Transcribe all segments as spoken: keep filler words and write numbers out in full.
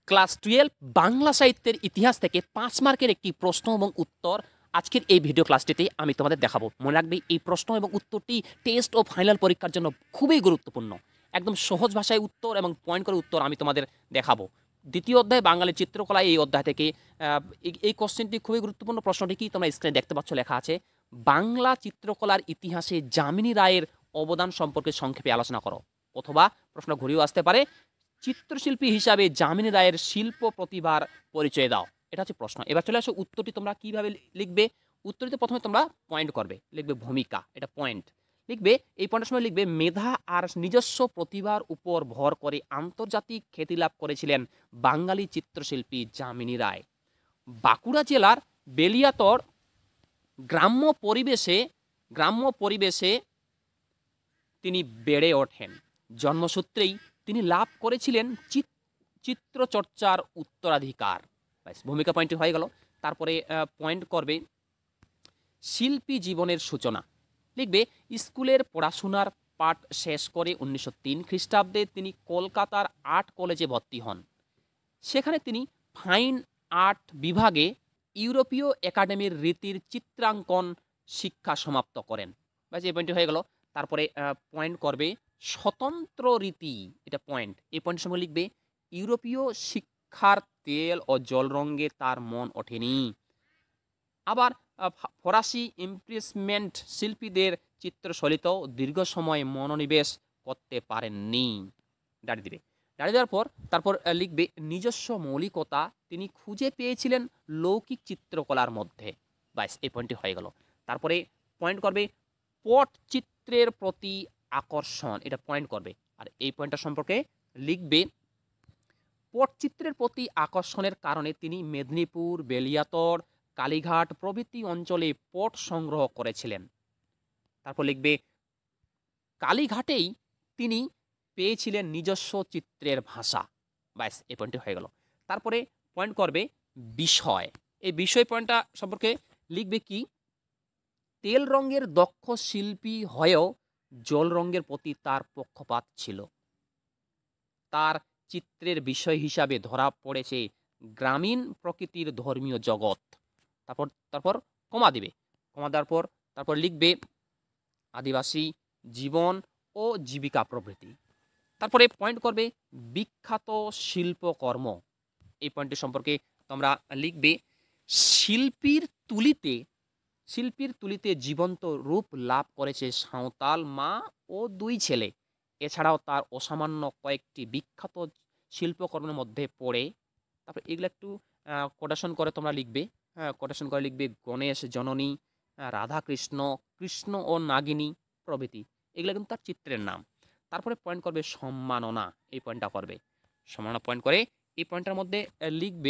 Class twelve Bangla সাহিত্যের ইতিহাস থেকে পাঁচ মার্কের একটি প্রশ্ন এবং উত্তর আজকের এই ভিডিও ক্লাসটিতে আমি তোমাদের দেখাবো। মনে রাখবে এই প্রশ্ন এবং উত্তরটি টেস্ট ও ফাইনাল পরীক্ষার জন্য খুবই গুরুত্বপূর্ণ। একদম সহজ ভাষায় উত্তর এবং পয়েন্ট করে উত্তর আমি তোমাদের দেখাবো। দ্বিতীয় অধ্যায় বাঙালির চিত্রকলা, এই অধ্যায় থেকে এই কোশ্চেনটি খুবই গুরুত্বপূর্ণ। প্রশ্নটি কি তোমরা স্ক্রিনে দেখতে পাচ্ছ, লেখা আছে বাংলা চিত্রকলার ইতিহাসে যামিনী রায়ের অবদান সম্পর্কে সংক্ষেপে আলোচনা করো। অথবা প্রশ্ন ঘুরিয়েও আসতে পারে, চিত্রশিল্পী হিসাবে যামিনী রায়ের শিল্প প্রতিভার পরিচয় দাও। এটা হচ্ছে প্রশ্ন। এবার চলে আসো উত্তরটি তোমরা কিভাবে লিখবে। উত্তরটিতে প্রথমে তোমরা পয়েন্ট করবে, লিখবে ভূমিকা, এটা পয়েন্ট লিখবে। এই পয়েন্টের সময় লিখবে মেধা আর নিজস্ব প্রতিভার উপর ভর করে আন্তর্জাতিক খ্যাতি লাভ করেছিলেন বাঙালি চিত্রশিল্পী যামিনী রায়। বাঁকুড়া জেলার বেলিয়াতর গ্রাম্য পরিবেশে গ্রাম্য পরিবেশে তিনি বেড়ে ওঠেন। জন্মসূত্রেই তিনি লাভ করেছিলেন চিত্রচর্চার উত্তরাধিকার। ভূমিকা পয়েন্টটি হয়ে গেল। তারপরে পয়েন্ট করবে শিল্পী জীবনের সূচনা, লিখবে স্কুলের পড়াশোনার পাঠ শেষ করে উনিশশো তিন খ্রিস্টাব্দে তিনি কলকাতার আর্ট কলেজে ভর্তি হন। সেখানে তিনি ফাইন আর্ট বিভাগে ইউরোপীয় একাডেমির রীতির চিত্রাঙ্কন শিক্ষা সমাপ্ত করেন। ব্যাস, এই পয়েন্টটি হয়ে গেল। তারপরে পয়েন্ট করবে স্বতন্ত্র রীতি, এটা পয়েন্ট। এই পয়েন্টের সঙ্গে লিখবে ইউরোপীয় শিক্ষার তেল ও জল রঙে তার মন ওঠেনি। আবার ফরাসি ইমপ্রেসমেন্ট শিল্পীদের চিত্রশৈলীতেও দীর্ঘ সময় মনোনিবেশ করতে পারেননি। দাঁড়িয়ে দিবে। দাঁড়িয়ে দেওয়ার পর তারপর লিখবে নিজস্ব মৌলিকতা তিনি খুঁজে পেয়েছিলেন লৌকিক চিত্রকলার মধ্যে। ব্যাস, এই পয়েন্টটি হয়ে গেল। তারপরে পয়েন্ট করবে পটচিত্রের প্রতি আকর্ষণ, এটা পয়েন্ট করবে। আর এই পয়েন্টটা সম্পর্কে লিখবে পটচিত্রের প্রতি আকর্ষণের কারণে তিনি মেদিনীপুর, বেলিয়াতর, কালীঘাট প্রভৃতি অঞ্চলে পট সংগ্রহ করেছিলেন। তারপর লিখবে কালীঘাটেই তিনি পেয়েছিলেন নিজস্ব চিত্রের ভাষা। ব্যাস, এই পয়েন্টটি হয়ে গেল। তারপরে পয়েন্ট করবে বিষয়। এই বিষয় পয়েন্টটা সম্পর্কে লিখবে কি তেল রঙের দক্ষ শিল্পী হয়েও জল রঙের প্রতি তার পক্ষপাত ছিল। তার চিত্রের বিষয় হিসাবে ধরা পড়েছে গ্রামীণ প্রকৃতির ধর্মীয় জগৎ। তারপর তারপর কমা দিবে। কমা দেওয়ার পর তারপর লিখবে আদিবাসী জীবন ও জীবিকা প্রভৃতি। তারপরে পয়েন্ট করবে বিখ্যাত শিল্পকর্ম। এই পয়েন্টটি সম্পর্কে তোমরা লিখবে শিল্পীর তুলিতে শিল্পীর তুলিতে জীবন্ত রূপ লাভ করেছে সাঁওতাল মা ও দুই ছেলে। এছাড়াও তার অসামান্য কয়েকটি বিখ্যাত শিল্পকর্মের মধ্যে পড়ে। তারপর এগুলো একটু কোটেশন করে তোমরা লিখবে। হ্যাঁ, কোটেশন করে লিখবে গণেশ জননী, রাধাকৃষ্ণ, কৃষ্ণ ও নাগিনী প্রভৃতি। এগুলো কিন্তু তার চিত্রের নাম। তারপরে পয়েন্ট করবে সম্মাননা। এই পয়েন্টটা করবে সম্মাননা পয়েন্ট করে এই পয়েন্টটার মধ্যে লিখবে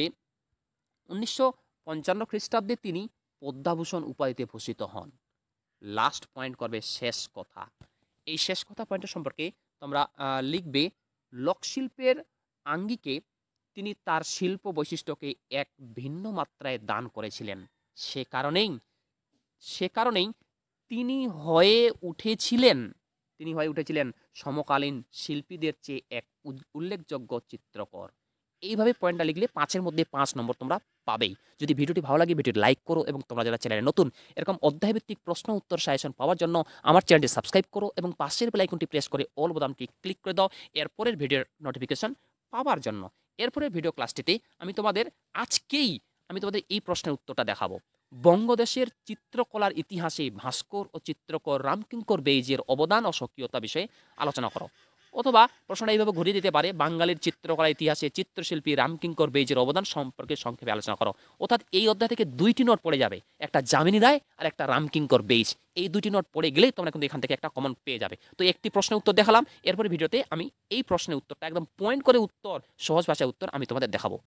উনিশশো পঞ্চান্ন খ্রিস্টাব্দে তিনি পদ্মাভূষণ উপাধিতে ভূষিত হন। লাস্ট পয়েন্ট করবে শেষ কথা। এই শেষ কথা পয়েন্টের সম্পর্কে তোমরা লিখবে লোকশিল্পের আঙ্গিকে তিনি তার শিল্প বৈশিষ্ট্যকে এক ভিন্ন মাত্রায় দান করেছিলেন। সে কারণেই সে কারণেই তিনি হয়ে উঠেছিলেন তিনি হয়ে উঠেছিলেন সমকালীন শিল্পীদের চেয়ে এক উল্লেখযোগ্য চিত্রকর। এইভাবে পয়েন্টটা লিখলে পাঁচের মধ্যে পাঁচ নম্বর তোমরা পাবেই। যদি ভিডিওটি ভালো লাগে ভিডিওটি লাইক করো এবং তোমরা যারা চ্যানেলে নতুন এরকম অধ্যায়ভিত্তিক প্রশ্ন উত্তর সাজেশন পাওয়ার জন্য আমার চ্যানেলটি সাবস্ক্রাইব করো এবং পাশের বেল আইকনটি প্রেস করে অল বোতামটি ক্লিক করে দাও এরপরের ভিডিওর নোটিফিকেশন পাওয়ার জন্য। এরপরের ভিডিও ক্লাসটিতে আমি তোমাদের আজকেই আমি তোমাদের এই প্রশ্নের উত্তরটা দেখাবো। বঙ্গদেশের চিত্রকলার ইতিহাসে ভাস্কর ও চিত্রকর রামকিঙ্কর বেইজের অবদান ও সক্রিয়তা বিষয়ে আলোচনা করো। অথবা প্রশ্নটা এইভাবে ঘুরিয়ে দিতে পারে বাঙালির চিত্রকলা ইতিহাসে চিত্রশিল্পী রামকিঙ্কর বেইজের অবদান সম্পর্কে সংক্ষেপে আলোচনা করো। অর্থাৎ এই অধ্যায় থেকে দুইটি নোট পড়ে যাবে, একটা যামিনী রায় আর একটা রামকিঙ্কর বেইজ। এই দুইটি নোট পড়ে গেলেই তোমরা কিন্তু এখান থেকে একটা কমন পেয়ে যাবে। তো একটি প্রশ্নের উত্তর দেখালাম, এরপরে ভিডিওতে আমি এই প্রশ্নের উত্তরটা একদম পয়েন্ট করে উত্তর, সহজ ভাষায় উত্তর আমি তোমাদের দেখাবো।